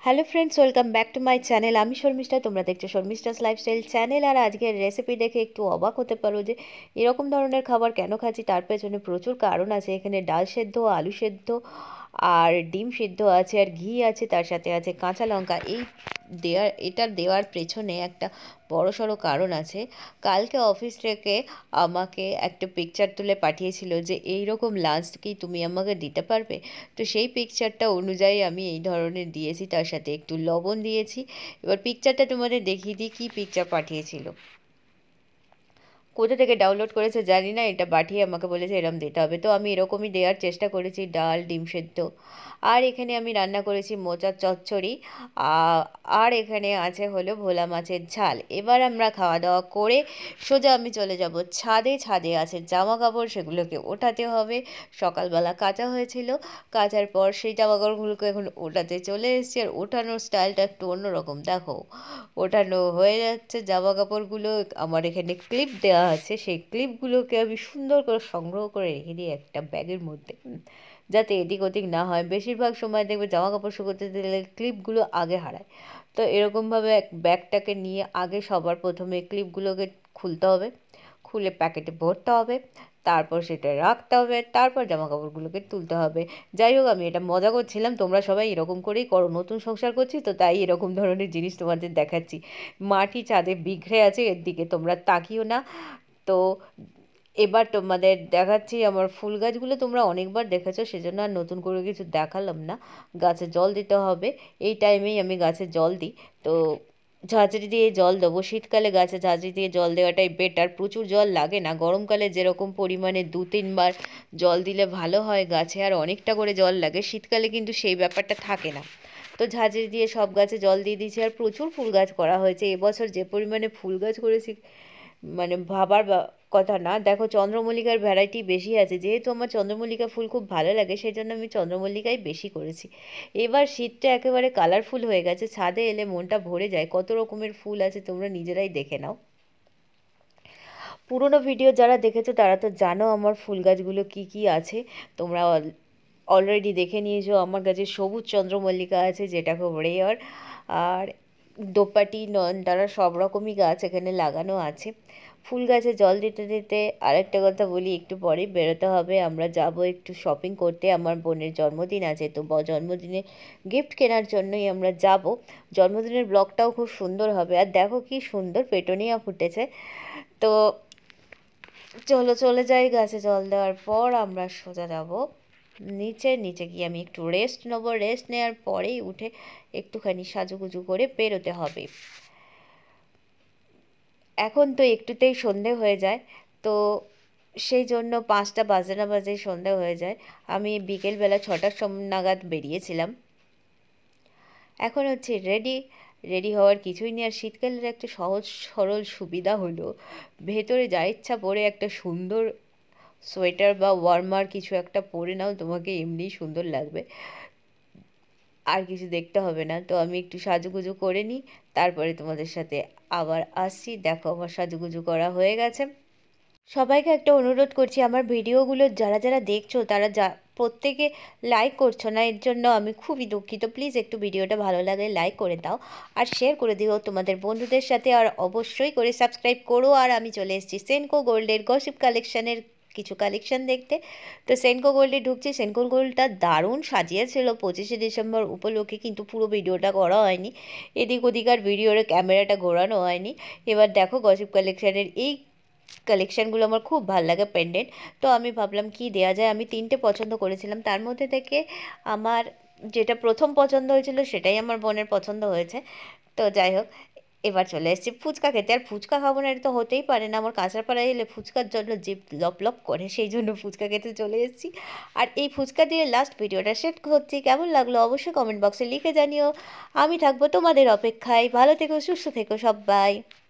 Hello friends, welcome back to my channel. আমি শর্মিষ্ঠা, তোমরা দেখছো শর্মিষ্ঠাস লাইফস্টাইল চ্যানেল। আর আজকের রেসিপি দেখে একটু অবাক হতে পারো যে এরকম ধরনের খাবার কেন খাচ্ছি। তার পেছনে প্রচুর কারণ আছে। এখানে ডাল সেদ্ধ, আলু সেদ্ধ আর ডিম সিদ্ধ আছে, আর ঘি আছে, তার সাথে আছে কাঁচা লঙ্কা। এটা দেওয়ার পেছনে একটা বড়সড় কারণ আছে। কালকে অফিস থেকে আমাকে একটা পিকচার তুলে পাঠিয়েছিল যে এই রকম লাঞ্চ কি তুমি আমাকে দিতে পারবে। তো সেই পিকচারটা অনুযায়ী আমি এই ধরনের দিয়েছি, তার সাথে একটু লবণ দিয়েছি। এবার পিকচারটা তোমাদের দেখিয়ে দিই কী পিকচার পাঠিয়েছিল। কোথা থেকে ডাউনলোড করেছে জানি না, এটা পাঠিয়ে আমাকে বলেছে এরম দিতে হবে। তো আমি এরকমই দেওয়ার চেষ্টা করেছি, ডাল, ডিম সেদ্ধ। আর এখানে আমি রান্না করেছি মোচার চচ্চড়ি। আর এখানে আছে হলো ভোলা মাছের ঝাল। এবার আমরা খাওয়া দাওয়া করে সোজা আমি চলে যাব ছাদে। ছাদে আছে জামা কাপড়, সেগুলোকে ওঠাতে হবে। সকালবেলা কাচা হয়েছিল, কাচার পর সেই জামা কাপড়গুলোকে এখন ওঠাতে চলে এসেছি। আর ওঠানোর স্টাইলটা একটু অন্যরকম, দেখো। ওঠানো হয়ে যাচ্ছে জামা কাপড়গুলো। আমার এখানে ক্লিপ দেওয়া আছে, সেই ক্লিপগুলোকে আমি সুন্দর করে সংগ্রহ করে রেখে দিই একটা ব্যাগের মধ্যে, যাতে এদিক ওদিক না হয়। বেশিরভাগ সময় দেখবে জামা কাপড় শুকোতে দিলে ক্লিপগুলো আগে হারায়। তো এরকমভাবে এক ব্যাগটাকে নিয়ে আগে সবার প্রথমে ক্লিপগুলোকে খুলতে হবে, খুলে প্যাকেটে ভরতে হবে, তারপর সেটা রাখতে হবে, তারপর জামা কাপড়গুলোকে তুলতে হবে। যাই হোক, আমি এটা মজা করছিলাম, তোমরা সবাই এরকম করেই করো। নতুন সংসার করছি তো তাই এরকম ধরনের জিনিস তোমাদের দেখাচ্ছি। মাটি ছাদে বিগড়ে আছে, এর দিকে তোমরা তাকিও না। তো এবার তোমাদের দেখাচ্ছি আমার ফুল গাছগুলো। তোমরা অনেকবার দেখেছো, সেজন্য আর নতুন করে কিছু দেখালাম না। গাছে জল দিতে হবে, এই টাইমেই আমি গাছে জল দিই। তো ঝাঁঝরি দিয়ে জল দেবো। শীতকালে গাছে ঝাঁঝরি দিয়ে জল দেওয়াটাই বেটার, প্রচুর জল লাগে না। গরমকালে যেরকম পরিমাণে 2-3 বার জল দিলে ভালো হয় গাছে, আর অনেকটা করে জল লাগে। শীতকালে কিন্তু সেই ব্যাপারটা থাকে না। তো ঝাঁঝরি দিয়ে সব গাছে জল দিয়ে দিয়েছি। আর প্রচুর ফুল গাছ করা হয়েছে এবছর, যে পরিমাণে ফুল গাছ করেছি মানে ভাবার কথা না। দেখো, চন্দ্রমল্লিকার ভ্যারাইটি বেশি আছে। যেহেতু আমার চন্দ্রমল্লিকা ফুল খুব ভালো লাগে, সেই জন্য আমি চন্দ্রমল্লিকাই বেশি করেছি। এবার শীতটা একেবারে কালারফুল হয়ে গেছে, ছাদে এলে মনটা ভরে যায়। কত রকমের ফুল আছে তোমরা নিজেরাই দেখে নাও। পুরোনো ভিডিও যারা দেখেছো তারা তো জানো আমার ফুল গাছগুলো কি কি আছে। তোমরা অলরেডি দেখে নিয়েছো। আমার কাছে সবুজ চন্দ্রমল্লিকা আছে, যেটা খুব রেয়ার। আর দোপাটি, নয়নতারা, সব রকমই গাছ এখানে লাগানো আছে। ফুল গাছে জল দিতে দিতে আরেকটা কথা বলি, একটু পরেই বেরোতে হবে। আমরা যাব একটু শপিং করতে, আমার বোনের জন্মদিন আছে। তো জন্মদিনে গিফট কেনার জন্যই আমরা যাব। জন্মদিনের ব্লগটাও খুব সুন্দর হবে। আর দেখো কি সুন্দর পেটুনিয়া ফুটেছে। তো চলো চলে যাই। গাছে জল দেওয়ার পর আমরা সোজা যাব নিচে। নিচে গিয়ে আমি একটু রেস্ট নেবো। রেস্ট নেওয়ার পরেই উঠে একটুখানি সাজুগুজু করে বেরোতে হবে। এখন তো একটুতেই সন্ধে হয়ে যায়, তো সেই জন্য 5টা বাজে না বাজেই সন্ধে হয়ে যায়। আমি বিকেলবেলা 6টার নাগাদ বেরিয়েছিলাম। এখন হচ্ছে রেডি। রেডি হওয়ার কিছুই নেই। আর শীতকালের একটা সহজ সরল সুবিধা হলো, ভেতরে যা ইচ্ছা পরে একটা সুন্দর সোয়েটার বা ওয়ার্মার কিছু একটা পরে নাও, তোমাকে এমনিই সুন্দর লাগবে, আর কিছু দেখতে হবে না। তো আমি একটু সাজুগুজু করে নিই, তারপরে তোমাদের সাথে আবার আসছি। দেখো, আমার সাজুগুজু করা হয়ে গেছে। সবাইকে একটা অনুরোধ করছি, আমার ভিডিওগুলো যারা যারা দেখছো তারা প্রত্যেকে লাইক করছো না, এর জন্য আমি খুবই দুঃখিত। প্লিজ একটু ভিডিওটা ভালো লাগলে লাইক করে দাও, আর শেয়ার করে দিও তোমাদের বন্ধুদের সাথে। আর অবশ্যই করে সাবস্ক্রাইব করো। আর আমি চলে এসেছি সেনকো গোল্ডের গসিপ কালেকশানের কিছু কালেকশান দেখতে। তো সেনকো গোল্ডে ঢুকছি। সেনকো গোল্ডটা দারুণ সাজিয়েছিল 25শে ডিসেম্বর উপলক্ষে, কিন্তু পুরো ভিডিওটা করা হয়নি। এদিক ওদিক আর ভিডিওর ক্যামেরাটা ঘোরানো হয়নি। এবার দেখো, গসিপ কালেকশানের এই কালেকশানগুলো আমার খুব ভালো লাগে, পেন্ডেন্ট। তো আমি ভাবলাম কি দেয়া যায়। আমি 3টে পছন্দ করেছিলাম, তার মধ্যে থেকে আমার যেটা প্রথম পছন্দ হয়েছিল সেটাই আমার বোনের পছন্দ হয়েছে। তো যাই হোক, এবার চলে এসেছি ফুচকা খেতে। আর ফুচকা খাবো না এটা তো হতেই পারে না। আমার কাঁচরাপাড়ায় এলে ফুচকার জন্য জিভ লপ লপ করে, সেই জন্য ফুচকা খেতে চলে এসেছি। আর এই ফুচকা দিয়ে লাস্ট ভিডিওটা শেষ করছি। কেমন লাগলো অবশ্যই কমেন্ট বক্সে লিখে জানিও। আমি থাকবো তোমাদের অপেক্ষায়। ভালো থেকো, সুস্থ থেকো সবাই।